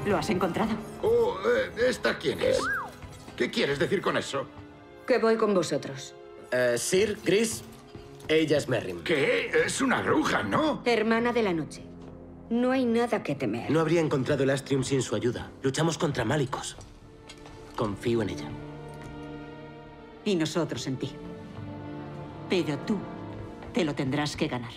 ¿Lo has encontrado? Oh, ¿esta quién es? ¿Qué quieres decir con eso? Que voy con vosotros. Sir, Chris, ella es Merrim. ¿Qué? Es una bruja, ¿no? Hermana de la noche. No hay nada que temer. No habría encontrado el Astrium sin su ayuda. Luchamos contra Malicos. Confío en ella. Y nosotros en ti. Pero tú te lo tendrás que ganar.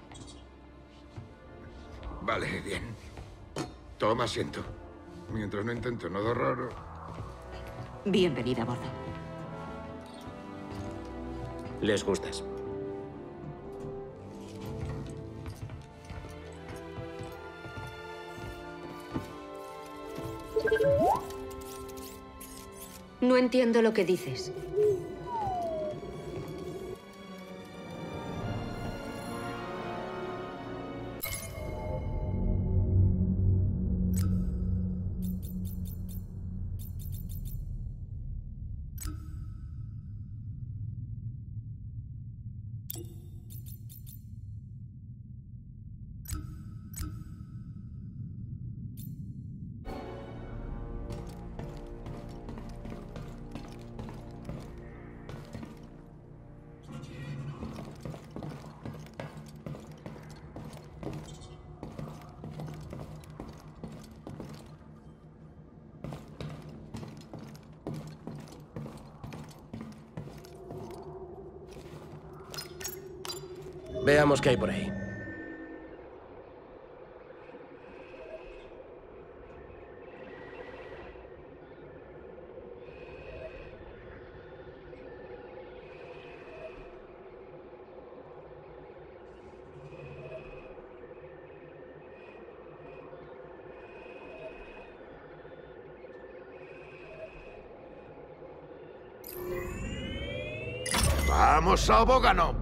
Vale, bien. Toma asiento. Mientras no intento nada raro. Bienvenida a bordo. Les gustas. No entiendo lo que dices. Veamos qué hay por ahí. ¡Vamos a Bógano!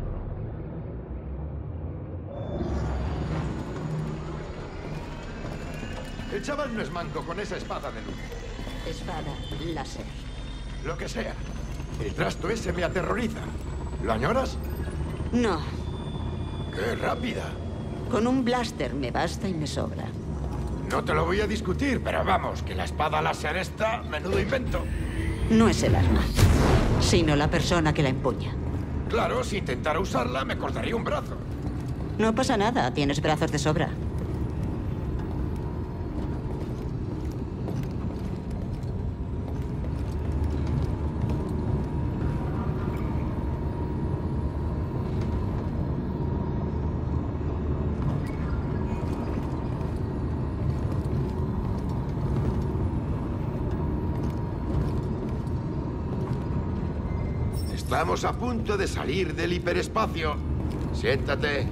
El chaval no es manco con esa espada de luz. Espada láser. Lo que sea. El trasto ese me aterroriza. ¿Lo añoras? No. ¡Qué rápida! Con un blaster me basta y me sobra. No te lo voy a discutir, pero vamos, que la espada láser esta, menudo invento. No es el arma, sino la persona que la empuña. Claro, si intentara usarla, me cortaría un brazo. No pasa nada, tienes brazos de sobra. Estamos a punto de salir del hiperespacio. Siéntate.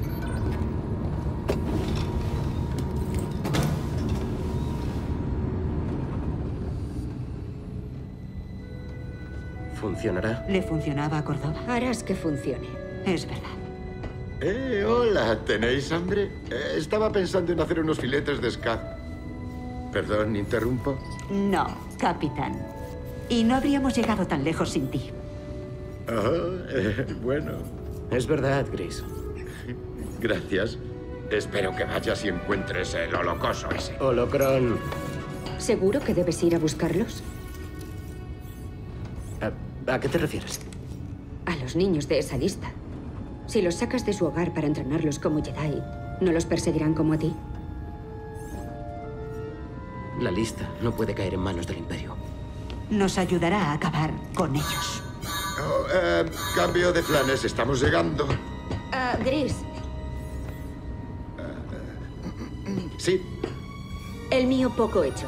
¿Funcionará? Le funcionaba a Córdoba. Harás que funcione. Es verdad. Hola, ¿tenéis hambre? Estaba pensando en hacer unos filetes de scad. Perdón, ¿interrumpo? No, capitán. Y no habríamos llegado tan lejos sin ti. Bueno. Es verdad, Chris. Gracias. Espero que vayas y encuentres el holocoso ese. Holocron. ¿Seguro que debes ir a buscarlos? ¿A qué te refieres? A los niños de esa lista. Si los sacas de su hogar para entrenarlos como Jedi, ¿no los perseguirán como a ti? La lista no puede caer en manos del Imperio. Nos ayudará a acabar con ellos. Cambio de planes, estamos llegando. Gris, Sí. el mío poco hecho.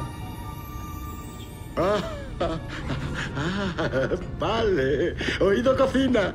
Vale. Oído cocina.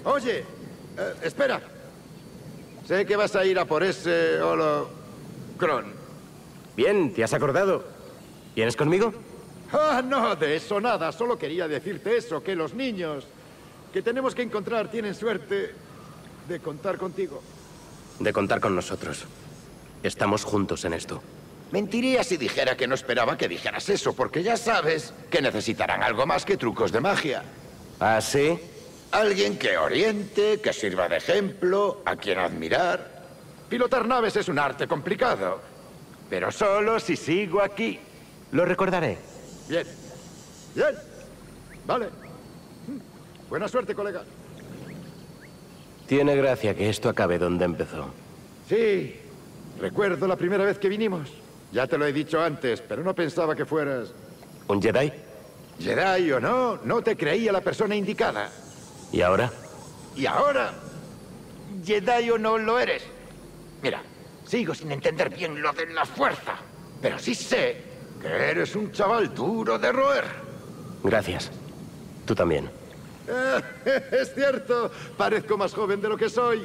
Oye, espera. Sé que vas a ir a por ese holocrón. Bien, ¿te has acordado? ¿Vienes conmigo? Ah, no, de eso nada. Solo quería decirte eso, que los niños que tenemos que encontrar tienen suerte de contar contigo. De contar con nosotros. Estamos juntos en esto. Mentiría si dijera que no esperaba que dijeras eso, porque ya sabes que necesitarán algo más que trucos de magia. ¿Ah, sí? Alguien que oriente, que sirva de ejemplo, a quien admirar. Pilotar naves es un arte complicado, pero solo si sigo aquí. Lo recordaré. Bien. Bien. Vale. Buena suerte, colega. Tiene gracia que esto acabe donde empezó. Sí. Recuerdo la primera vez que vinimos. Ya te lo he dicho antes, pero no pensaba que fueras... ¿Un Jedi? Jedi o no, no te creía la persona indicada. ¿Y ahora? Y ahora, Jedi o no lo eres. Mira, sigo sin entender bien lo de la fuerza, pero sí sé que eres un chaval duro de roer. Gracias. Tú también. Es cierto, parezco más joven de lo que soy.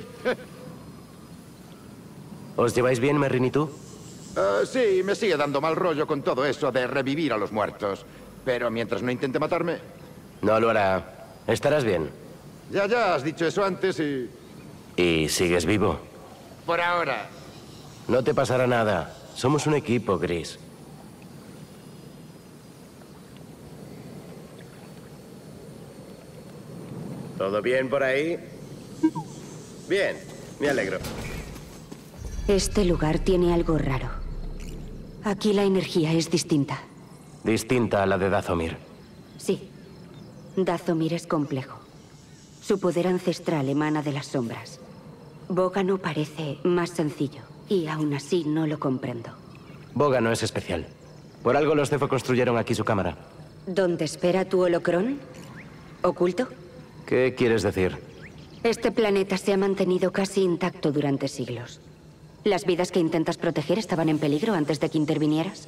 ¿Os lleváis bien, Merrin y tú? Sí, me sigue dando mal rollo con todo eso de revivir a los muertos. Pero mientras no intente matarme... No lo hará. Estarás bien. Ya has dicho eso antes y... ¿Y sigues vivo? Por ahora. No te pasará nada. Somos un equipo, Gris. ¿Todo bien por ahí? Bien, me alegro. Este lugar tiene algo raro. Aquí la energía es distinta. Distinta a la de Dathomir. Sí. Dathomir es complejo. Su poder ancestral emana de las sombras. Bógano parece más sencillo, y aún así no lo comprendo. Bógano es especial. Por algo los Zefo construyeron aquí su cámara. ¿Dónde espera tu holocrón? ¿Oculto? ¿Qué quieres decir? Este planeta se ha mantenido casi intacto durante siglos. ¿Las vidas que intentas proteger estaban en peligro antes de que intervinieras?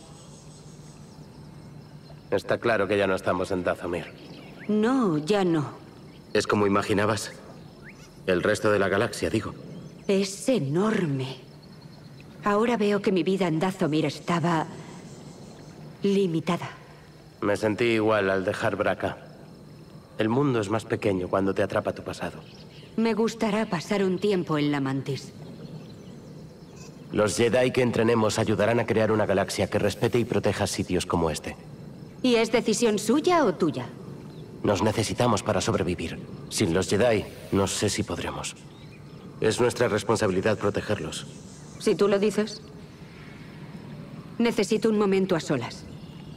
Está claro que ya no estamos en Dathomir. No, ya no. ¿Es como imaginabas? El resto de la galaxia, digo. Es enorme. Ahora veo que mi vida en Dathomir estaba... limitada. Me sentí igual al dejar Braca. El mundo es más pequeño cuando te atrapa tu pasado. Me gustará pasar un tiempo en la Mantis. Los Jedi que entrenemos ayudarán a crear una galaxia que respete y proteja sitios como este. ¿Y es decisión suya o tuya? Nos necesitamos para sobrevivir. Sin los Jedi, no sé si podremos. Es nuestra responsabilidad protegerlos. Si tú lo dices. Necesito un momento a solas.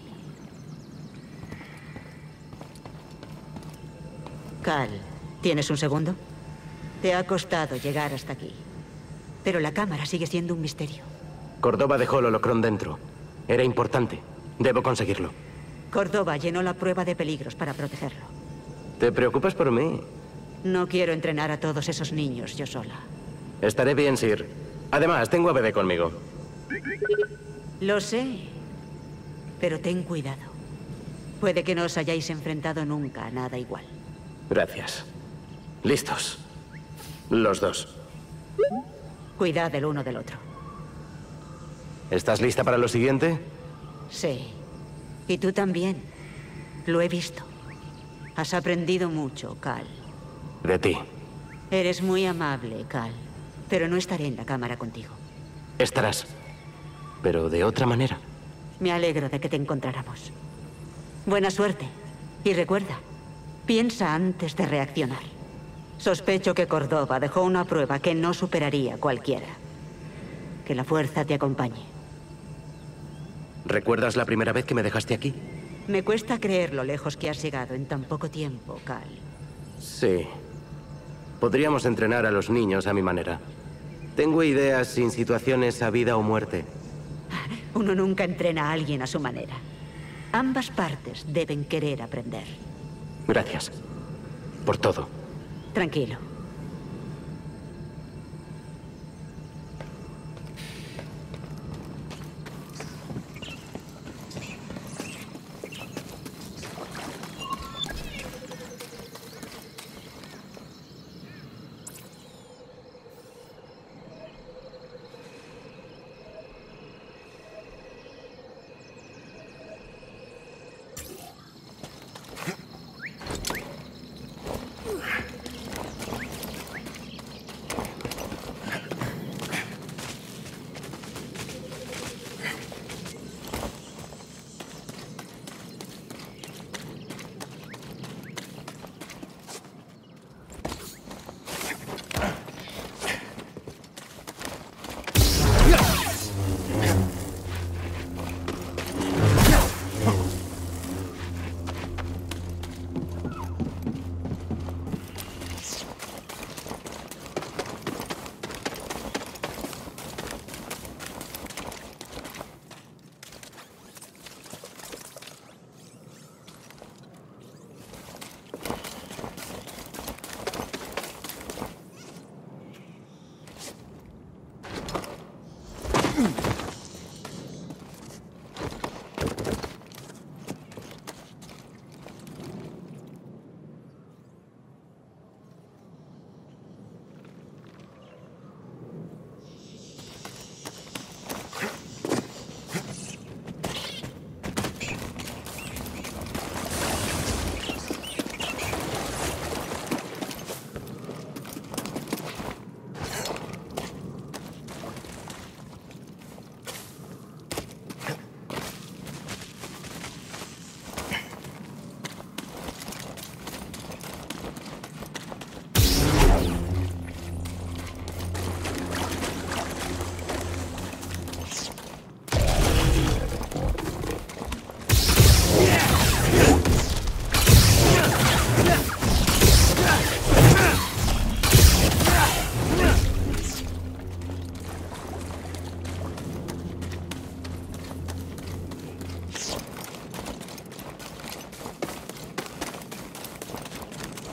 Cal, ¿tienes un segundo? Te ha costado llegar hasta aquí. Pero la cámara sigue siendo un misterio. Córdoba dejó el holocrón dentro. Era importante. Debo conseguirlo. Córdoba llenó la prueba de peligros para protegerlo. ¿Te preocupas por mí? No quiero entrenar a todos esos niños yo sola. Estaré bien, Sir. Además, tengo a Bebé conmigo. Lo sé. Pero ten cuidado. Puede que no os hayáis enfrentado nunca a nada igual. Gracias. Listos. Los dos. Cuidad el uno del otro. ¿Estás lista para lo siguiente? Sí. Y tú también. Lo he visto. Has aprendido mucho, Cal. De ti. Eres muy amable, Cal. Pero no estaré en la cámara contigo. Estarás. Pero de otra manera. Me alegro de que te encontráramos. Buena suerte. Y recuerda, piensa antes de reaccionar. Sospecho que Córdoba dejó una prueba que no superaría cualquiera. Que la fuerza te acompañe. ¿Recuerdas la primera vez que me dejaste aquí? Me cuesta creer lo lejos que has llegado en tan poco tiempo, Cal. Sí. Podríamos entrenar a los niños a mi manera. Tengo ideas sin situaciones a vida o muerte. Uno nunca entrena a alguien a su manera. Ambas partes deben querer aprender. Gracias. Por todo. Tranquilo.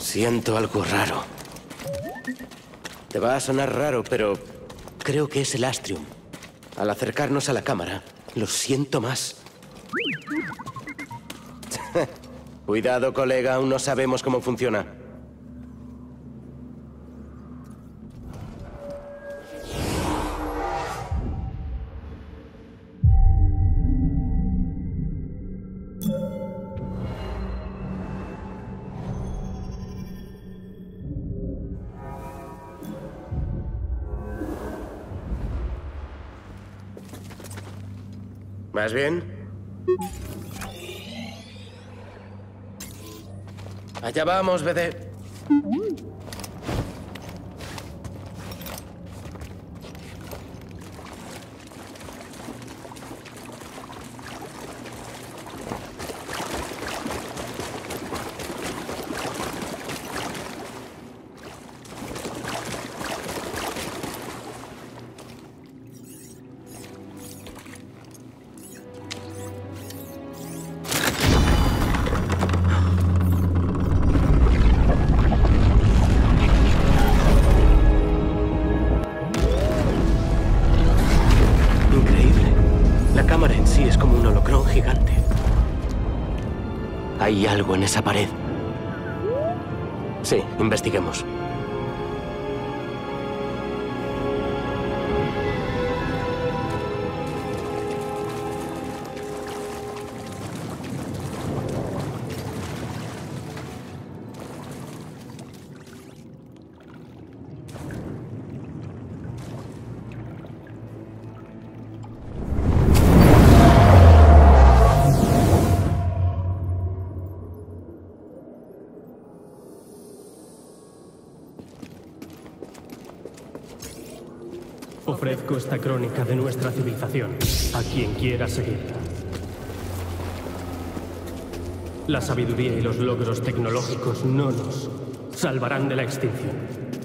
Siento algo raro. Te va a sonar raro, pero creo que es el Astrium. Al acercarnos a la cámara, lo siento más. Cuidado, colega, aún no sabemos cómo funciona. ¿Vas bien? Allá vamos, BD. Hay algo en esa pared. Sí, investiguemos. Ofrezco esta crónica de nuestra civilización a quien quiera seguirla. La sabiduría y los logros tecnológicos no nos salvarán de la extinción.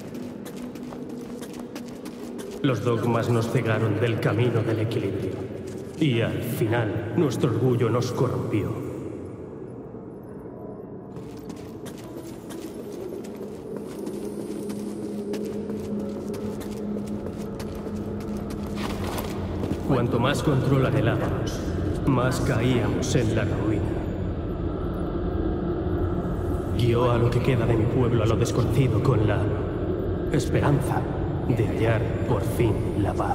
Los dogmas nos cegaron del camino del equilibrio. Y al final, nuestro orgullo nos corrompió. Cuanto más control anhelábamos, más caíamos en la ruina. Guió a lo que queda de mi pueblo a lo desconocido con la esperanza de hallar por fin la paz.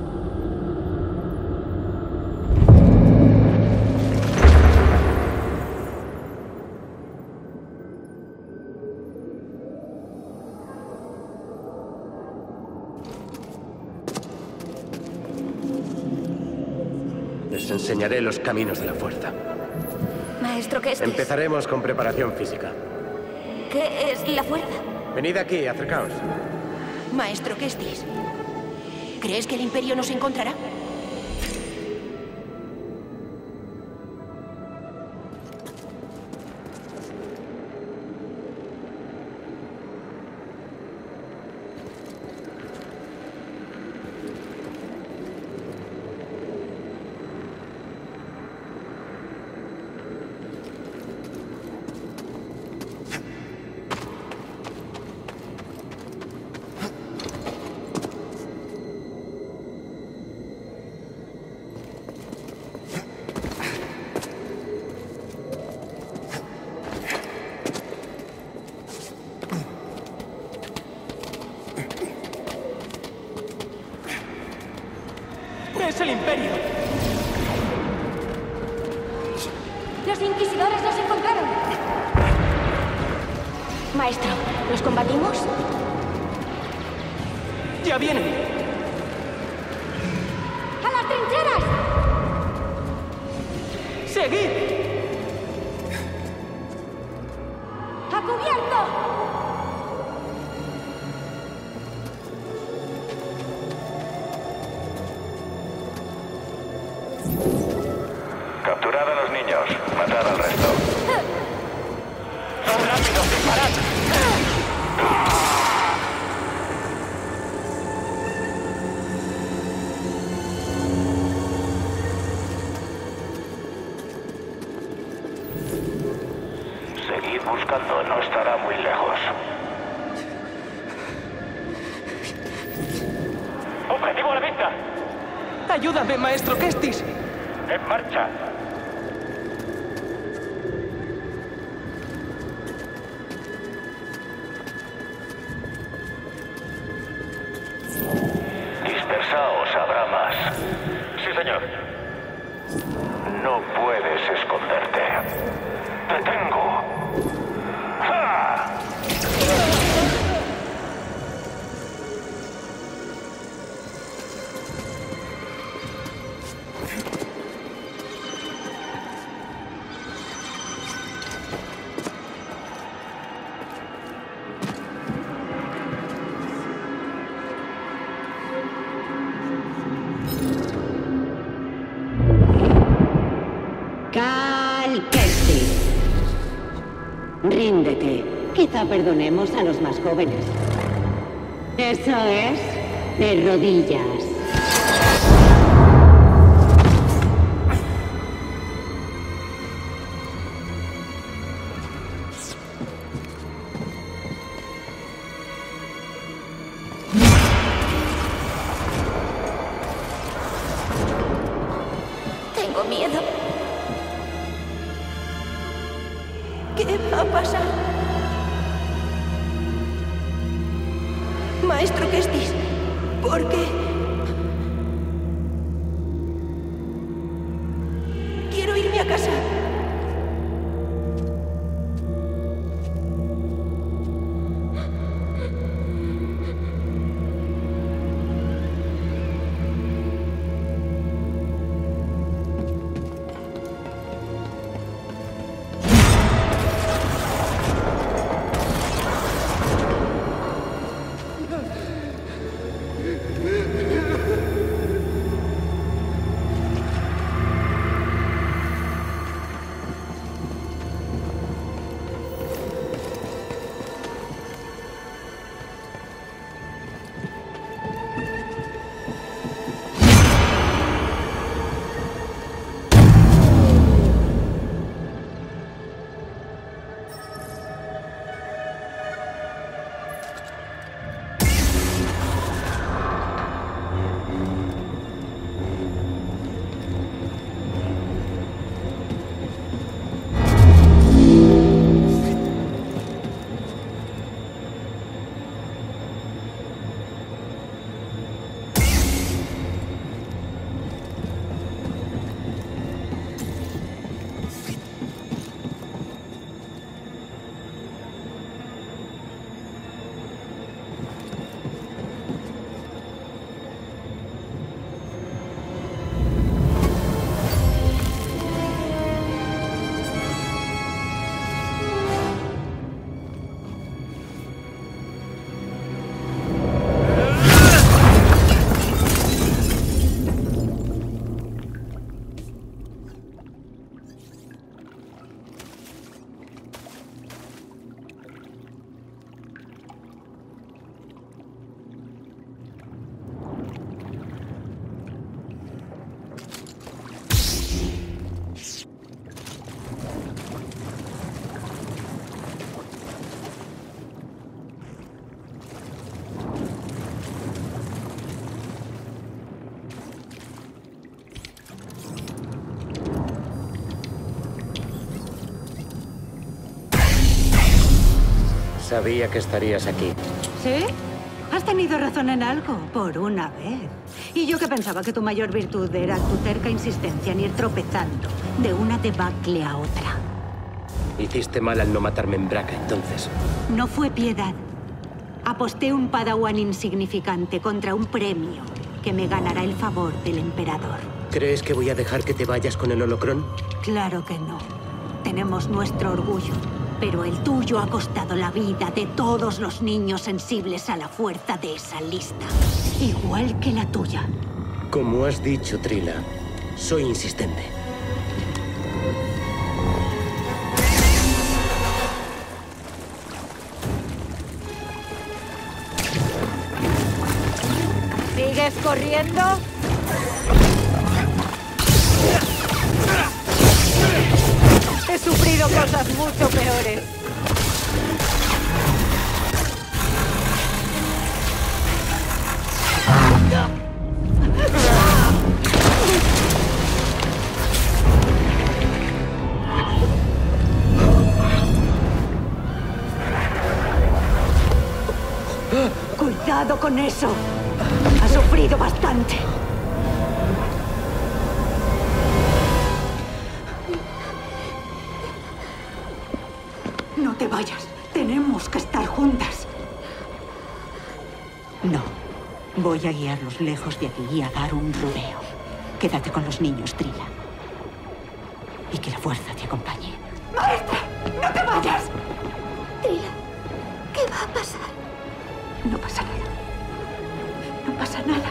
Les enseñaré los caminos de la fuerza. Maestro, ¿qué es? Empezaremos con preparación física. ¿Qué es la fuerza? Venid aquí, acercaos. Maestro, ¿qué es? ¿Crees que el Imperio nos encontrará? ¡Es el Imperio! ¡Los inquisidores nos encontraron! Maestro, ¿los combatimos? ¡Ya vienen! ¡A las trincheras! ¡Seguid! ¡A cubierto! Capturad a los niños, matad al resto. ¡Rápido, disparad! Seguid buscando, no estará muy lejos. ¡Objetivo a la vista! ¡Ayúdame, maestro Kestis! ¡En marcha! Dispersaos, habrá más. Sí, señor. No puedes esconderte. ¡Te tengo! ¡Ja! Cal Kestis. Ríndete. Quizá perdonemos a los más jóvenes. Eso es, de rodillas. Tengo miedo. ¿Qué va a pasar? Maestro Kestis, ¿por qué? Quiero irme a casa. Sabía que estarías aquí. ¿Sí? Has tenido razón en algo, por una vez. Y yo que pensaba que tu mayor virtud era tu terca insistencia en ir tropezando de una debacle a otra. Hiciste mal al no matarme en Braca, entonces. No fue piedad. Aposté un padawan insignificante contra un premio que me ganará el favor del emperador. ¿Crees que voy a dejar que te vayas con el holocrón? Claro que no. Tenemos nuestro orgullo. Pero el tuyo ha costado la vida de todos los niños sensibles a la fuerza de esa lista. Igual que la tuya. Como has dicho, Trila, soy insistente. ¿Sigues corriendo? He sufrido oído cosas mucho peores. Cuidado con eso. Ha sufrido bastante. No te vayas. Tenemos que estar juntas. No. Voy a guiarlos lejos de aquí y a dar un rodeo. Quédate con los niños, Trilla. Y que la fuerza te acompañe. ¡Maestra! ¡No te vayas! Trilla, ¿qué va a pasar? No pasa nada. No pasa nada.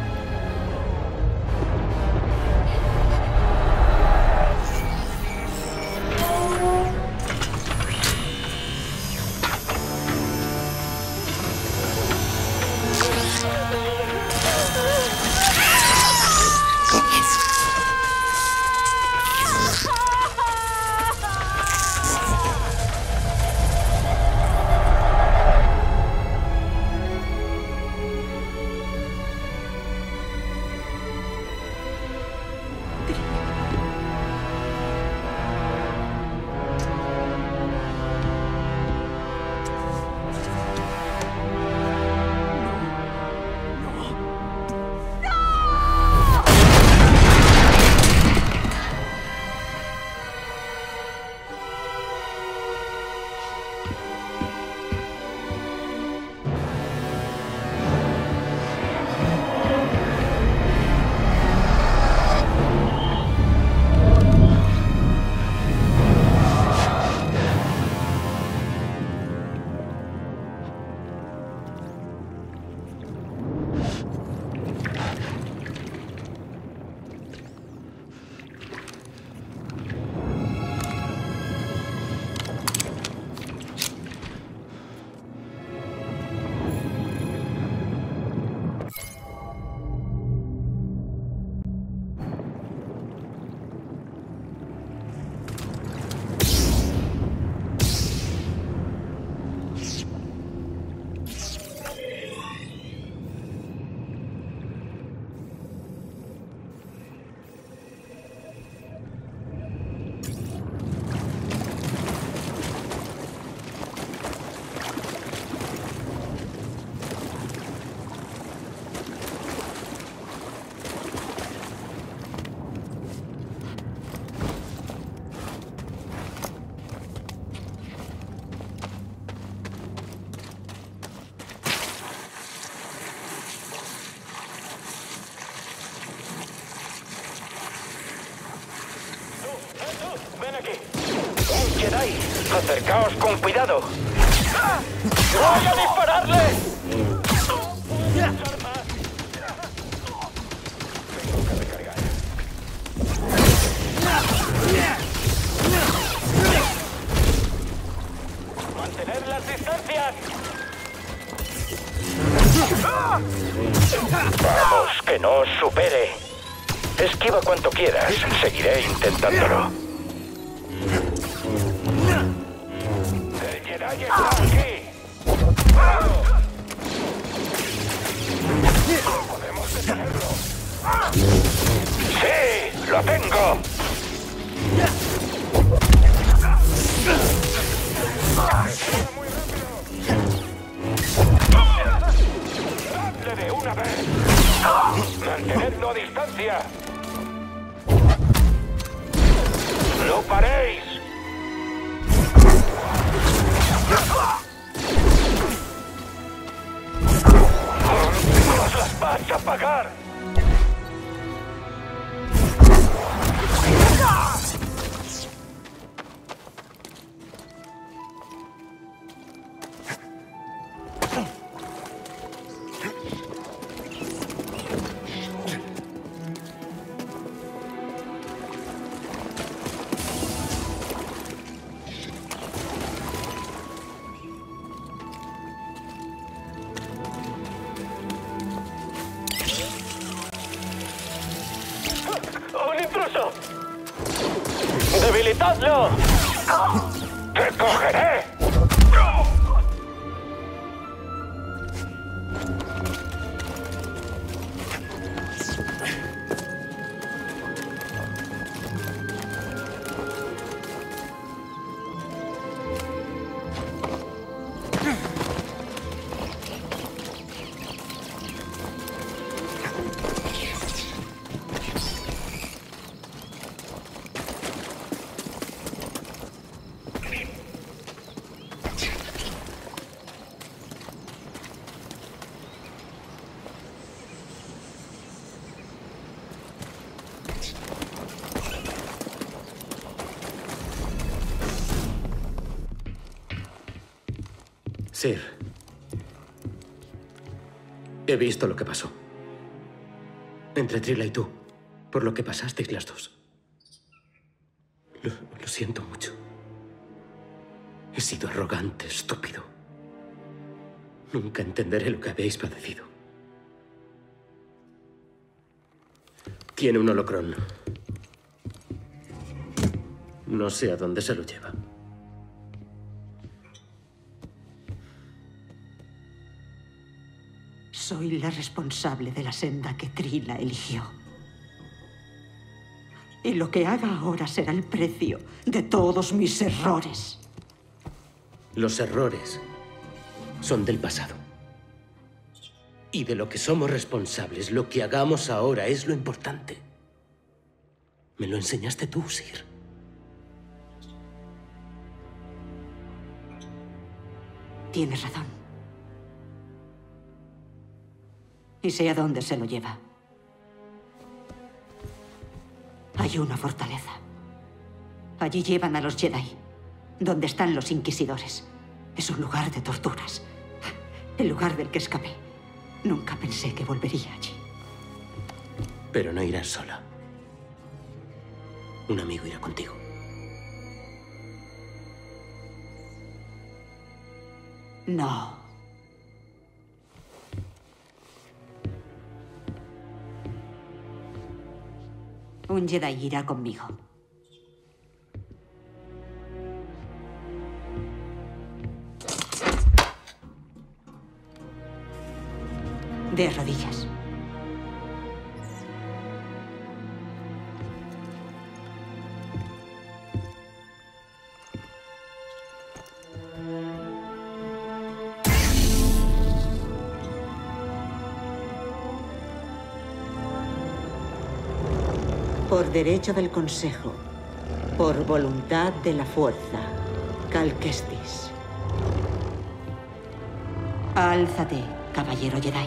Jedi, acercaos con cuidado. ¡Voy a dispararle! ¡Mantened las distancias! Vamos, que no os supere. Esquiva cuanto quieras. Seguiré intentándolo. ¡El Jedi está aquí! ¡Podemos detenerlo! ¡Sí! ¡Lo tengo! ¡Muy rápido! ¡Dadle de una vez! ¡Mantenedlo a distancia! ¡No paréis! ¡Os las vais a pagar! ¡Un intruso! ¡Debilitadlo! ¡Te cogeré! Sir, he visto lo que pasó. Entre Trilla y tú, por lo que pasasteis las dos. Lo siento mucho. He sido arrogante, estúpido. Nunca entenderé lo que habéis padecido. Tiene un holocrón. No sé a dónde se lo lleva. Soy la responsable de la senda que Trilla eligió. Y lo que haga ahora será el precio de todos mis errores. Los errores son del pasado. Y de lo que somos responsables, lo que hagamos ahora es lo importante. Me lo enseñaste tú, Sir. Tienes razón. Y sé a dónde se lo lleva. Hay una fortaleza. Allí llevan a los Jedi, donde están los inquisidores. Es un lugar de torturas. El lugar del que escapé. Nunca pensé que volvería allí. Pero no irás sola. Un amigo irá contigo. No. Un Jedi irá conmigo. De rodillas. Por derecho del Consejo, por voluntad de la Fuerza, Cal Kestis. Álzate, caballero Jedi.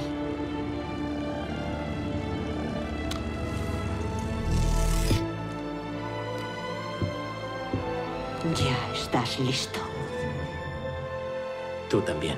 Ya estás listo. Tú también.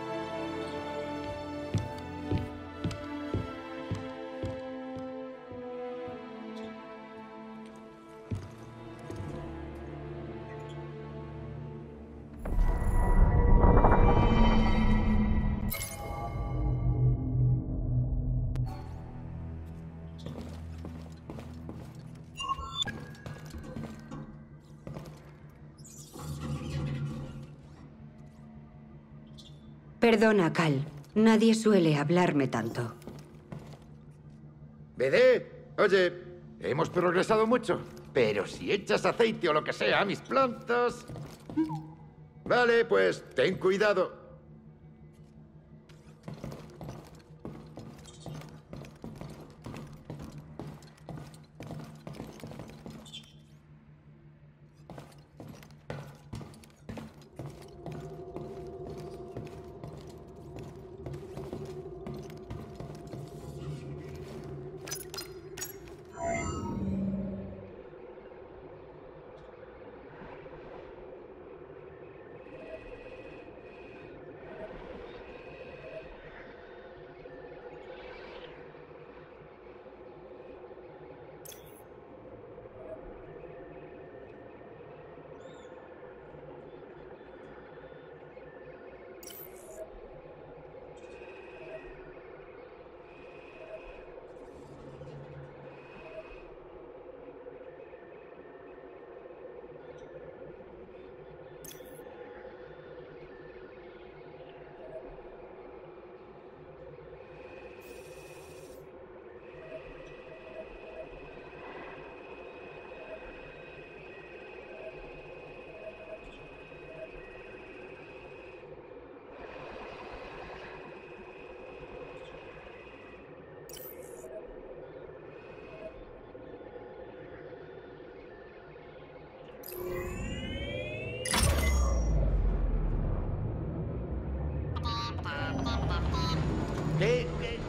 Perdona, Cal. Nadie suele hablarme tanto. BD, oye, hemos progresado mucho, pero si echas aceite o lo que sea a mis plantas... Vale, pues ten cuidado.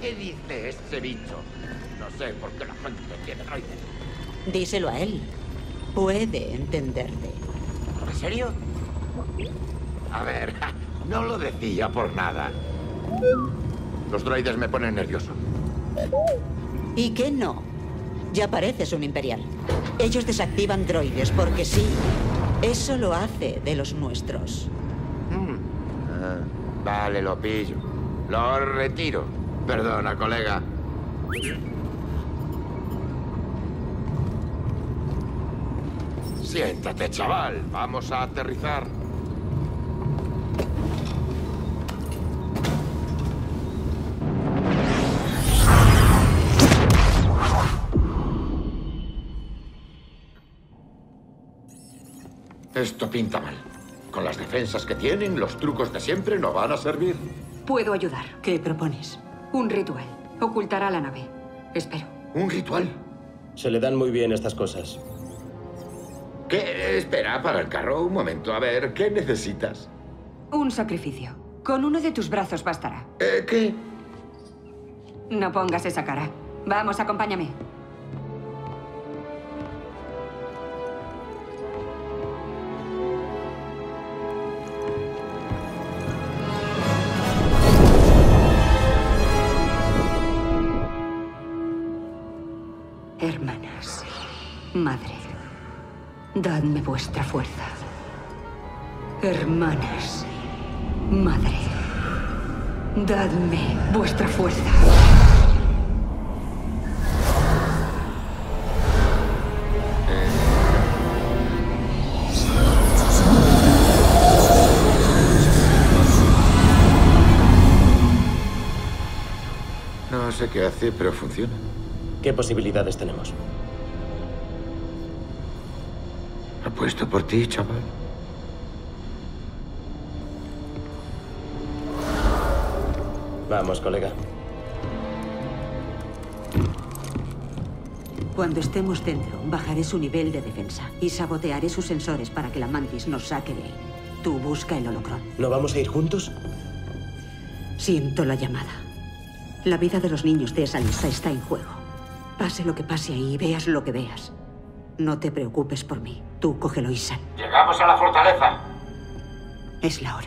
¿Qué dice ese bicho? No sé por qué la gente tiene droides. Díselo a él. Puede entenderte. ¿En serio? A ver, no lo decía por nada. Los droides me ponen nervioso. ¿Y qué no? Ya pareces un imperial. Ellos desactivan droides porque sí. Eso lo hace de los nuestros. Vale, lo pillo. Lo retiro. Perdona, colega. Siéntate, chaval. Vamos a aterrizar. Esto pinta mal. Con las defensas que tienen, los trucos de siempre no van a servir. Puedo ayudar. ¿Qué propones? Un ritual. Ocultará la nave. Espero. ¿Un ritual? Se le dan muy bien estas cosas. ¿Qué? Espera, para el carro un momento. A ver, ¿qué necesitas? Un sacrificio. Con uno de tus brazos bastará. ¿Qué? No pongas esa cara. Vamos, acompáñame. Hermanas, madre, dadme vuestra fuerza. Hermanas, madre, dadme vuestra fuerza. No sé qué hace, pero funciona. ¿Qué posibilidades tenemos? Apuesto por ti, chaval. Vamos, colega. Cuando estemos dentro, bajaré su nivel de defensa y sabotearé sus sensores para que la Mantis nos saque de ahí. Tú busca el holocron. ¿No vamos a ir juntos? Siento la llamada. La vida de los niños de esa lista está en juego. Pase lo que pase ahí, veas lo que veas. No te preocupes por mí. Tú cógelo, Isan. Llegamos a la fortaleza. Es la hora.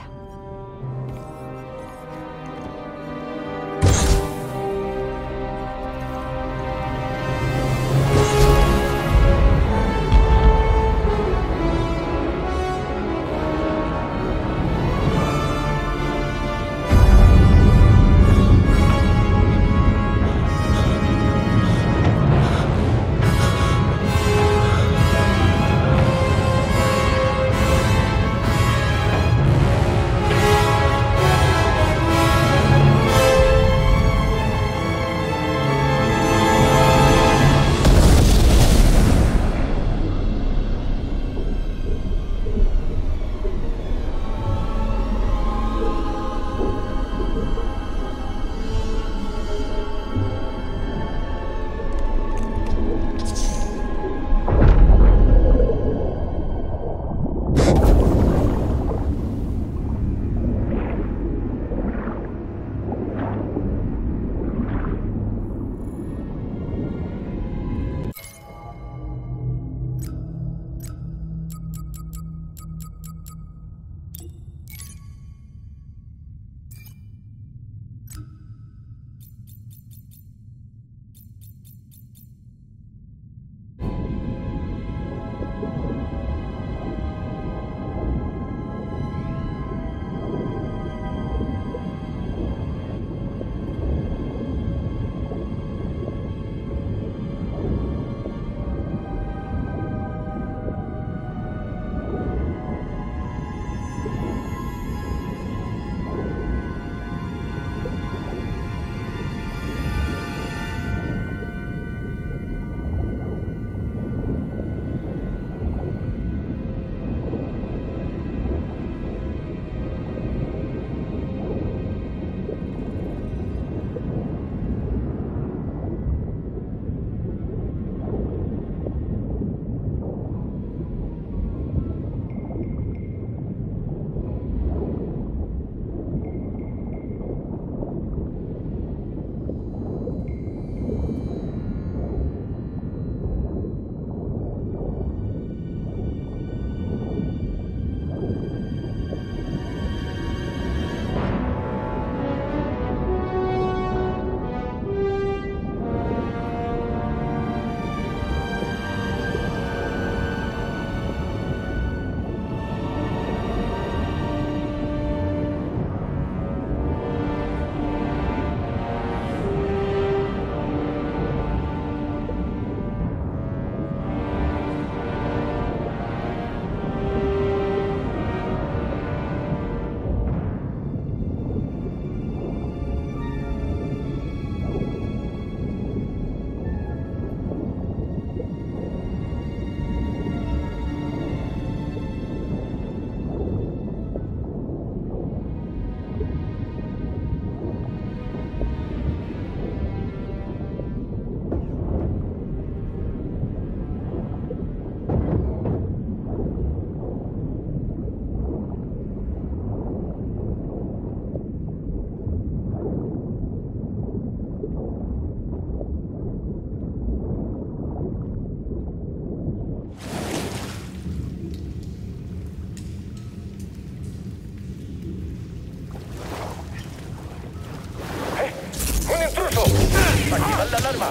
arma!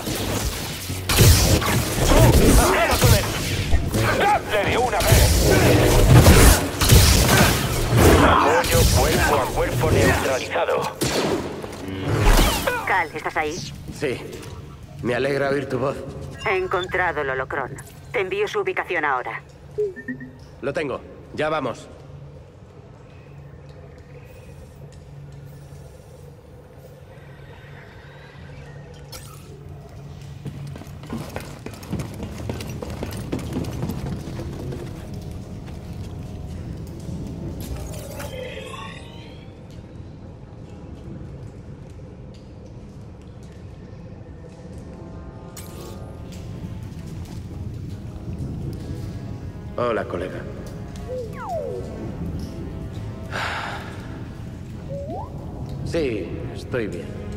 ¡Acaba con él! ¡Dadle de una vez! Apoyo cuerpo a cuerpo neutralizado. Cal, ¿estás ahí? Sí. Me alegra oír tu voz. He encontrado el holocrón. Te envío su ubicación ahora. Lo tengo. Ya vamos. Hola, colega. Sí, estoy bien.